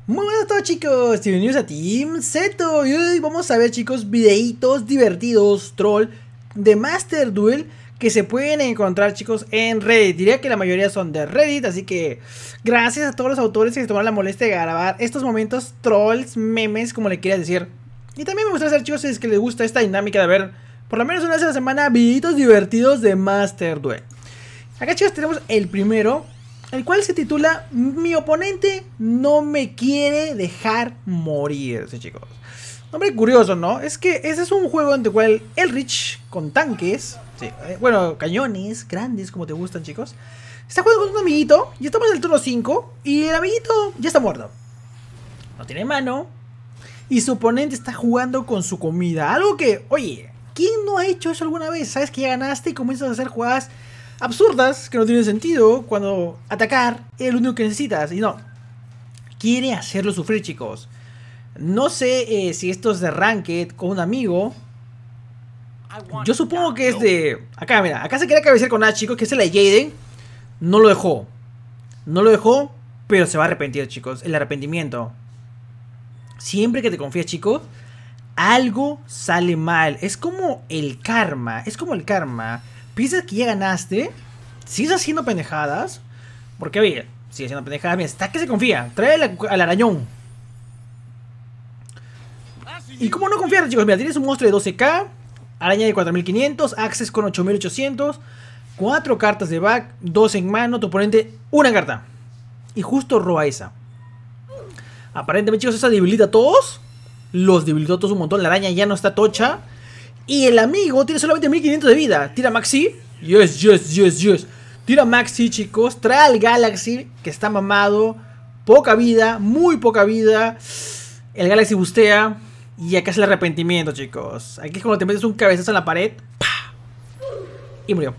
Muy buenas a todos, chicos, bienvenidos a Team Zeto. Y hoy vamos a ver, chicos, videitos divertidos, troll, de Master Duel que se pueden encontrar, chicos, en Reddit. Diría que la mayoría son de Reddit, así que gracias a todos los autores que se tomaron la molestia de grabar estos momentos trolls, memes, como le quieras decir. Y también me gustaría saber, chicos, si es que les gusta esta dinámica de ver por lo menos una vez a la semana videitos divertidos de Master Duel. Acá, chicos, tenemos el primero, el cual se titula Mi oponente no me quiere dejar morir. Sí, chicos. Nombre curioso, ¿no? Es que ese es un juego en el cual Elrich, con tanques, sí, bueno, cañones grandes como te gustan, chicos, está jugando con un amiguito y estamos en el turno 5 y el amiguito ya está muerto. No tiene mano y su oponente está jugando con su comida. Algo que, oye, ¿quién no ha hecho eso alguna vez? Sabes que ya ganaste y comienzas a hacer jugadas absurdas que no tienen sentido cuando atacar es lo único que necesitas. Y no, quiere hacerlo sufrir, chicos. No sé si esto es de Ranked con un amigo. Yo supongo que es de... Acá, mira, acá se quería cabecear con Ash, chicos, que es el de Jaden. No lo dejó. No lo dejó, pero se va a arrepentir, chicos. El arrepentimiento. Siempre que te confías, chicos, algo sale mal. Es como el karma. Es como el karma. Piensas que ya ganaste, sigues haciendo pendejadas, porque oye, sigue haciendo pendejadas, mira, está que se confía, trae al arañón. Y como no confiar, chicos, mira, tienes un monstruo de 12k, araña de 4500, access con 8800, 4 cartas de back, 2 en mano, tu oponente, una carta. Y justo roba esa. Aparentemente, chicos, esa debilita a todos, los debilitó a todos un montón, la araña ya no está tocha. Y el amigo tiene solamente 1500 de vida. Tira Maxi. Yes. Tira Maxi, chicos. Trae al Galaxy, que está mamado. Poca vida, muy poca vida. El Galaxy bustea. Y acá es el arrepentimiento, chicos. Aquí es cuando te metes un cabezazo en la pared. ¡Pah! Y murió.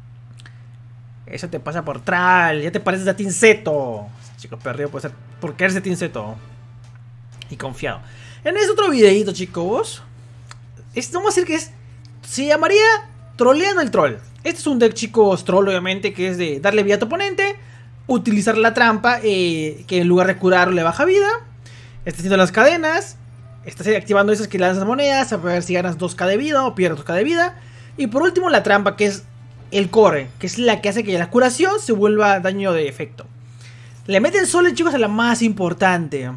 Eso te pasa por troll. Ya te pareces a Team Zeto. Chicos, perdido puede ser por quererse Team Zeto. Y confiado. En este otro videito, chicos, vamos a decir que se llamaría Troleando el Troll. Este es un deck, chicos, troll, obviamente, que es de darle vida a tu oponente, utilizar la trampa, que en lugar de curarlo le baja vida. Está haciendo las cadenas, está activando esas que lanzas monedas, a ver si ganas 2k de vida o pierdes 2k de vida. Y por último la trampa, que es el core, que es la que hace que la curación se vuelva daño de efecto. Le meten solo, chicos, a la más importante.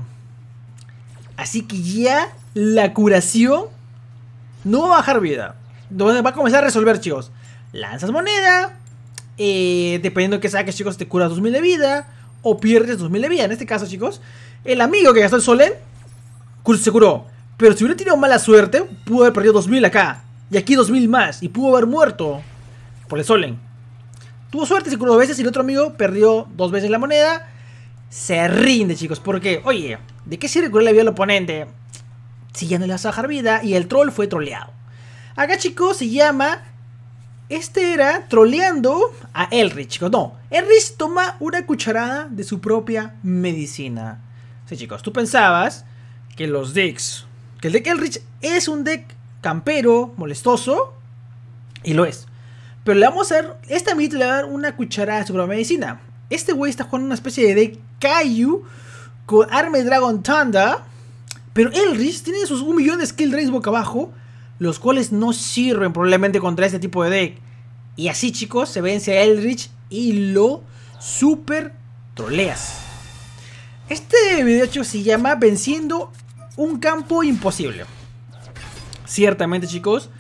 Así que ya la curación no va a bajar vida. Entonces va a comenzar a resolver, chicos. Lanzas moneda. Dependiendo de que saques, chicos, te curas 2000 de vida. O pierdes 2000 de vida. En este caso, chicos, el amigo que gastó el Solen se curó. Pero si hubiera tenido mala suerte, pudo haber perdido 2000 acá. Y aquí 2000 más. Y pudo haber muerto por el Solen. Tuvo suerte, se curó 2 veces. Y el otro amigo perdió 2 veces la moneda. Se rinde, chicos. Porque, oye, ¿de qué sirve curar la vida al oponente si ya no le vas a bajar vida? Y el troll fue troleado. Acá, chicos, se llama... Este era troleando a Elrich, chicos. No, Elrich toma una cucharada de su propia medicina. Sí, chicos, tú pensabas que los decks... Que el deck Elrich es un deck campero, molestoso. Y lo es. Pero le vamos a dar... Este amiguito le va a dar una cucharada de su propia medicina. Este güey está jugando una especie de deck Kaiju con Armed Dragon Thunder. Pero Elrich tiene sus 1 millón de skill raise boca abajo, los cuales no sirven probablemente contra este tipo de deck. Y así, chicos, se vence a Elrich y lo super troleas. Este video, chicos, se llama Venciendo un campo imposible. Ciertamente, chicos,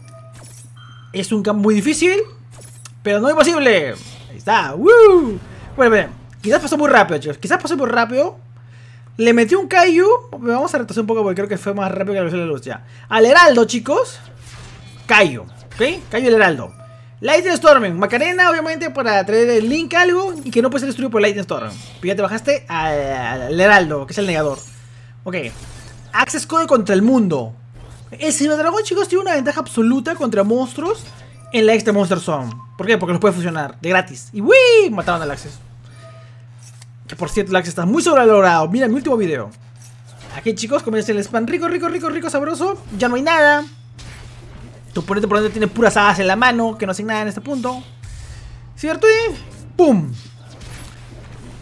es un campo muy difícil, pero no imposible. Ahí está. ¡Woo! Bueno, quizás pasó muy rápido, chicos. Quizás pasó muy rápido. Le metió un Kaiju. Vamos a retrasar un poco porque creo que fue más rápido que la velocidad de la luz ya. Al Heraldo, chicos. Kaiju. ¿Ok? Kaiju el Heraldo. Lightning Storm. Macarena, obviamente, para traer el link a algo y que no puede ser destruido por Lightning Storm. Pero ya te bajaste al Heraldo, que es el negador. Ok. Access Code contra el mundo. El Ciberdragón, chicos, tiene una ventaja absoluta contra monstruos en la Extra Monster Zone. ¿Por qué? Porque los puede fusionar de gratis. Y ¡wii! Mataron al Access. Que por cierto, el Access está muy sobrevalorado. Mira mi último video. Aquí, chicos, comienza el spam rico, sabroso. Ya no hay nada. Tu oponente tiene puras hadas en la mano que no hacen nada en este punto. ¿Cierto? Y ¡pum!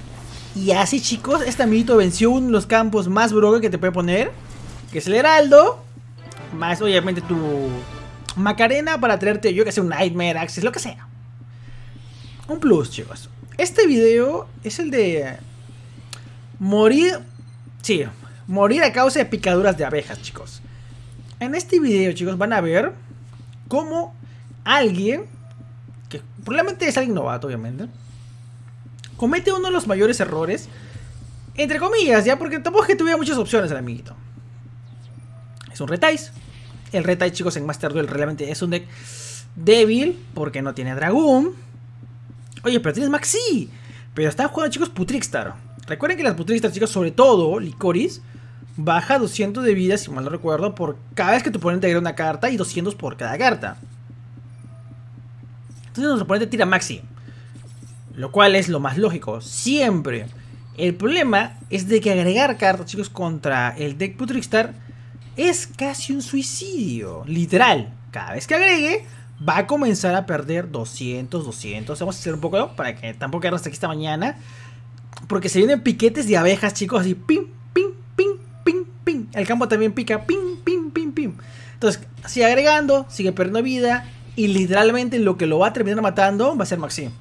Y así, chicos, este amiguito venció uno de los campos más broken que te puede poner, que es el Heraldo. Más, obviamente, tu Macarena para traerte, yo que sé, un Nightmare, Access, lo que sea. Un plus, chicos. Este video es el de morir. Sí, morir a causa de picaduras de abejas, chicos. En este video, chicos, van a ver cómo alguien, que probablemente es alguien novato, obviamente, comete uno de los mayores errores, entre comillas, ya, porque tampoco es que tuviera muchas opciones el amiguito. Es un Retice. El Retice, chicos, en Master Duel realmente es un deck débil porque no tiene Dragoon. Oye, pero tienes Maxi. Pero están jugando, chicos, Putrixtar. Recuerden que las Putrixtar, chicos, sobre todo Licorice, baja 200 de vida, si mal no recuerdo, por cada vez que tu oponente agrega una carta y 200 por cada carta. Entonces nuestro oponente tira Maxi, lo cual es lo más lógico, siempre. El problema es de que agregar cartas, chicos, contra el deck Putrixtar es casi un suicidio. Literal, cada vez que agregue va a comenzar a perder 200. Vamos a hacer un poco para que tampoco quede hasta aquí esta mañana, porque se vienen piquetes de abejas, chicos, así pim, pim, pim, pim, pim. El campo también pica pim, pim, pim, pim. Entonces sigue agregando, sigue perdiendo vida, y literalmente lo que lo va a terminar matando va a ser Maxi.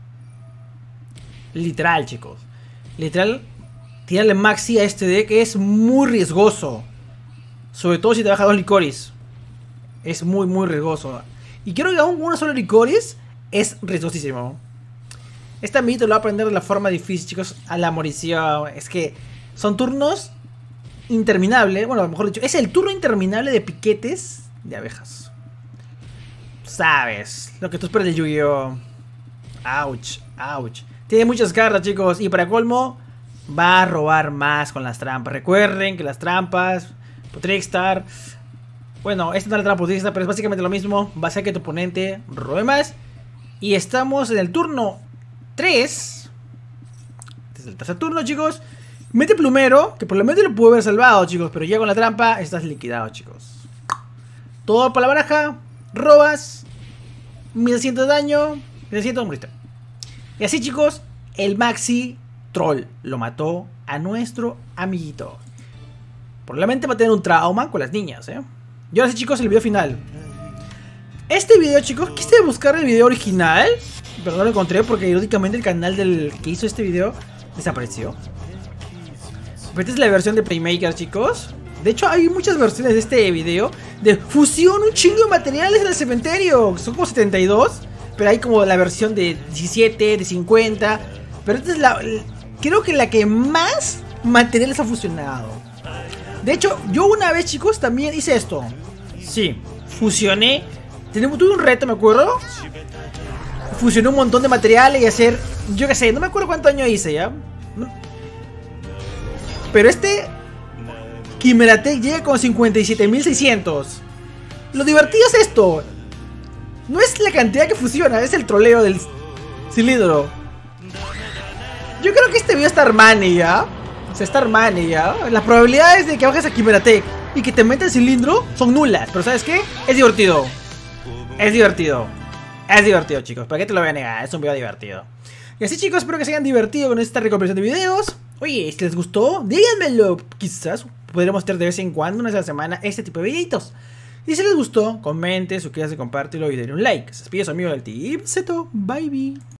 Literal, chicos. Literal, tirarle Maxi a este deck es muy riesgoso. Sobre todo si te baja 2 Licorice. Es muy riesgoso. Y creo que aún una sola Licorice es riesgosísimo. Este amiguito lo va a aprender de la forma difícil, chicos, a la morición. Es que son turnos interminables. Bueno, mejor dicho, es el turno interminable de piquetes de abejas. Sabes, lo que tú esperas de Yu-Gi-Oh! Ouch, ouch. Tiene muchas cartas, chicos, y para colmo va a robar más con las trampas. Recuerden que las trampas, Putrixtar, bueno, esta no es la trampa Putrixtar, pero es básicamente lo mismo. Va a hacer que tu oponente robe más. Y estamos en el turno 3. Desde el tercer turno, chicos. Mete plumero, que probablemente lo pudo haber salvado, chicos, pero ya con la trampa estás liquidado, chicos. Todo para la baraja. Robas 1100 de daño, 1100 moriste. Y así, chicos, el Maxi Troll lo mató a nuestro amiguito. Probablemente va a tener un trauma con las niñas, Y ahora sí, chicos, el video final. Este video, chicos, quise buscar el video original, pero no lo encontré porque irónicamente el canal del que hizo este video desapareció. Pero esta es la versión de Playmaker, chicos. De hecho, hay muchas versiones de este video de fusión, un chingo de materiales en el cementerio. Son como 72, pero hay como la versión de 17, de 50. Pero esta es la... creo que la que más materiales ha fusionado. De hecho, yo una vez, chicos, también hice esto. Sí, fusioné. Tuve un reto, me acuerdo. Fusioné un montón de materiales y hacer... yo qué sé, no me acuerdo cuánto año hice, ¿ya? Pero este... Chimeratech llega con 57.600. Lo divertido es esto. No es la cantidad que fusiona, es el troleo del cilindro. Yo creo que este video está Armani, ¿ya? O sea, está Armani, ¿ya? Las probabilidades de que bajes a Chimeratech y que te meta el cilindro son nulas. Pero ¿sabes qué? Es divertido. Es divertido. Es divertido, chicos. ¿Para qué te lo voy a negar? Es un video divertido. Y así, chicos, espero que se hayan divertido con esta recopilación de videos. Oye, si les gustó, díganmelo. Quizás podremos hacer de vez en cuando, una vez a la semana, este tipo de videitos. Y si les gustó, comente, suscríbanse, compártelo y denle un like. Se despide su amigo del Tipseto. Bye, bye.